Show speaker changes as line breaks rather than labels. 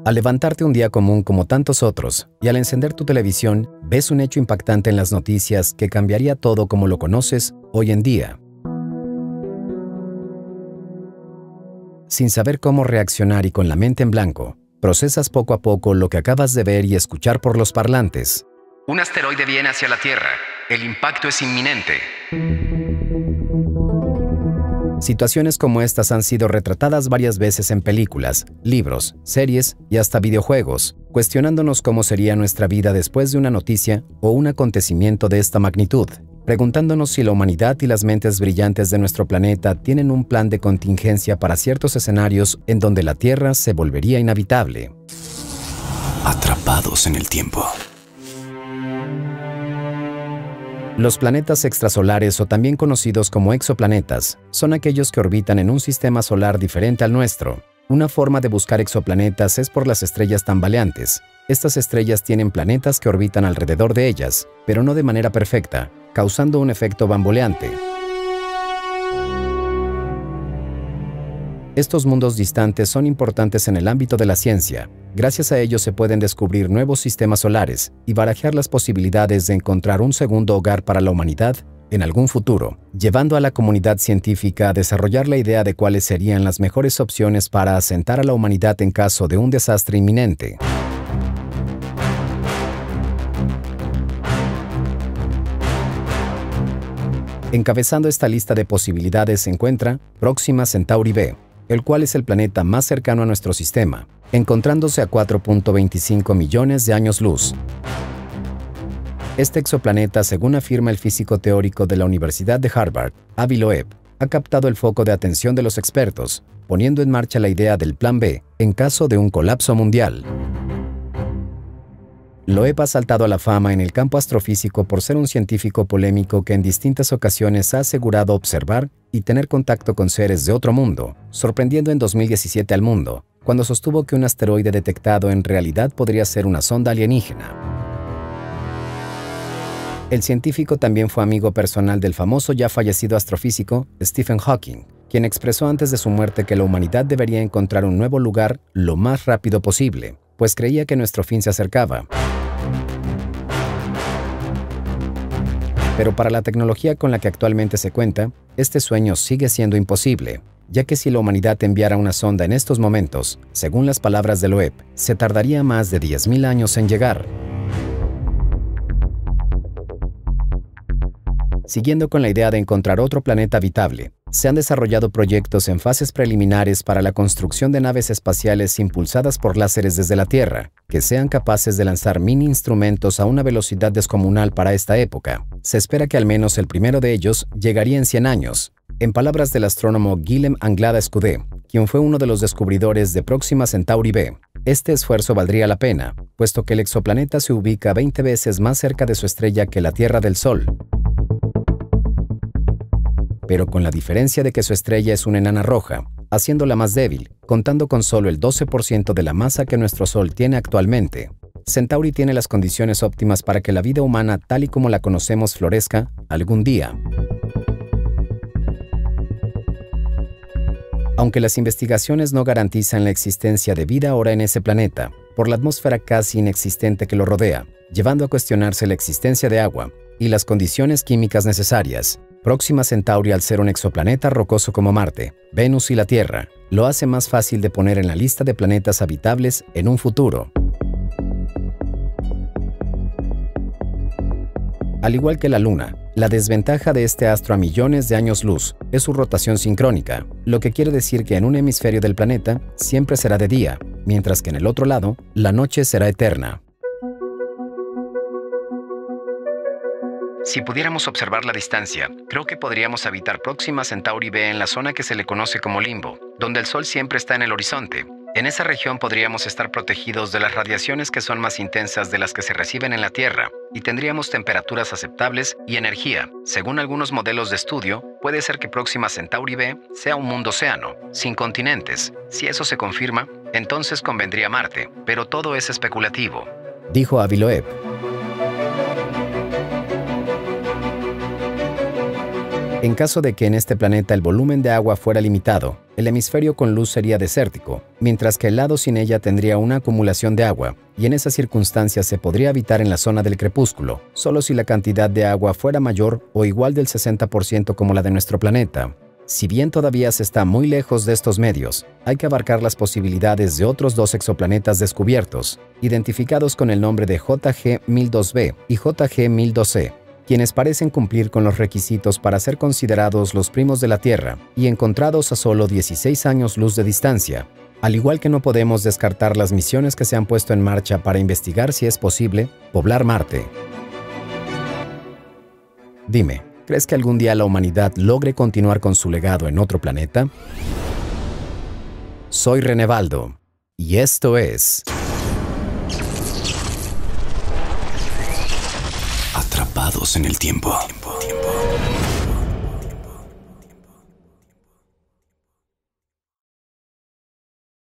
Al levantarte un día común como tantos otros y al encender tu televisión, ves un hecho impactante en las noticias que cambiaría todo como lo conoces hoy en día. Sin saber cómo reaccionar y con la mente en blanco, procesas poco a poco lo que acabas de ver y escuchar por los parlantes.
Un asteroide viene hacia la Tierra. El impacto es inminente.
Situaciones como estas han sido retratadas varias veces en películas, libros, series y hasta videojuegos, cuestionándonos cómo sería nuestra vida después de una noticia o un acontecimiento de esta magnitud, preguntándonos si la humanidad y las mentes brillantes de nuestro planeta tienen un plan de contingencia para ciertos escenarios en donde la Tierra se volvería inhabitable.
Atrapados en el tiempo.
Los planetas extrasolares, o también conocidos como exoplanetas, son aquellos que orbitan en un sistema solar diferente al nuestro. Una forma de buscar exoplanetas es por las estrellas tambaleantes. Estas estrellas tienen planetas que orbitan alrededor de ellas, pero no de manera perfecta, causando un efecto bamboleante. Estos mundos distantes son importantes en el ámbito de la ciencia. Gracias a ellos se pueden descubrir nuevos sistemas solares y barajar las posibilidades de encontrar un segundo hogar para la humanidad en algún futuro, llevando a la comunidad científica a desarrollar la idea de cuáles serían las mejores opciones para asentar a la humanidad en caso de un desastre inminente. Encabezando esta lista de posibilidades se encuentra Próxima Centauri b, el cual es el planeta más cercano a nuestro sistema, encontrándose a 4.25 millones de años luz. Este exoplaneta, según afirma el físico teórico de la Universidad de Harvard, Avi Loeb, ha captado el foco de atención de los expertos, poniendo en marcha la idea del Plan B en caso de un colapso mundial. Loeb ha saltado a la fama en el campo astrofísico por ser un científico polémico que en distintas ocasiones ha asegurado observar y tener contacto con seres de otro mundo, sorprendiendo en 2017 al mundo, cuando sostuvo que un asteroide detectado en realidad podría ser una sonda alienígena. El científico también fue amigo personal del famoso ya fallecido astrofísico Stephen Hawking, quien expresó antes de su muerte que la humanidad debería encontrar un nuevo lugar lo más rápido posible, pues creía que nuestro fin se acercaba. Pero para la tecnología con la que actualmente se cuenta, este sueño sigue siendo imposible, ya que si la humanidad enviara una sonda en estos momentos, según las palabras de Loeb, se tardaría más de 10.000 años en llegar. Siguiendo con la idea de encontrar otro planeta habitable, se han desarrollado proyectos en fases preliminares para la construcción de naves espaciales impulsadas por láseres desde la Tierra, que sean capaces de lanzar mini instrumentos a una velocidad descomunal para esta época. Se espera que al menos el primero de ellos llegaría en 100 años. En palabras del astrónomo Guillem Anglada Escudé, quien fue uno de los descubridores de Próxima Centauri b, este esfuerzo valdría la pena, puesto que el exoplaneta se ubica 20 veces más cerca de su estrella que la Tierra del Sol. Pero con la diferencia de que su estrella es una enana roja, haciéndola más débil, contando con solo el 12% de la masa que nuestro Sol tiene actualmente. Centauri tiene las condiciones óptimas para que la vida humana tal y como la conocemos florezca algún día. Aunque las investigaciones no garantizan la existencia de vida ahora en ese planeta, por la atmósfera casi inexistente que lo rodea, llevando a cuestionarse la existencia de agua y las condiciones químicas necesarias, Próxima Centauri, al ser un exoplaneta rocoso como Marte, Venus y la Tierra, lo hace más fácil de poner en la lista de planetas habitables en un futuro. Al igual que la Luna, la desventaja de este astro a millones de años luz es su rotación sincrónica, lo que quiere decir que en un hemisferio del planeta siempre será de día, mientras que en el otro lado, la noche será eterna.
Si pudiéramos observar la distancia, creo que podríamos habitar Próxima Centauri b en la zona que se le conoce como limbo, donde el Sol siempre está en el horizonte. En esa región podríamos estar protegidos de las radiaciones que son más intensas de las que se reciben en la Tierra, y tendríamos temperaturas aceptables y energía. Según algunos modelos de estudio, puede ser que Próxima Centauri b sea un mundo océano, sin continentes. Si eso se confirma, entonces convendría Marte, pero todo es especulativo,
dijo Avi Loeb. En caso de que en este planeta el volumen de agua fuera limitado, el hemisferio con luz sería desértico, mientras que el lado sin ella tendría una acumulación de agua, y en esas circunstancias se podría habitar en la zona del crepúsculo, solo si la cantidad de agua fuera mayor o igual del 60% como la de nuestro planeta. Si bien todavía se está muy lejos de estos medios, hay que abarcar las posibilidades de otros 2 exoplanetas descubiertos, identificados con el nombre de JG-1002b y JG-1002c, quienes parecen cumplir con los requisitos para ser considerados los primos de la Tierra y encontrados a solo 16 años luz de distancia. Al igual que no podemos descartar las misiones que se han puesto en marcha para investigar si es posible poblar Marte. Dime, ¿crees que algún día la humanidad logre continuar con su legado en otro planeta? Soy Renevaldo, y esto es
Atrapados en el tiempo.